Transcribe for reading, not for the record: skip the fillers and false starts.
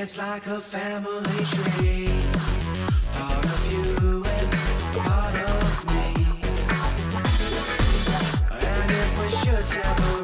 It's like a family tree, part of you and part of me. And if we should separate,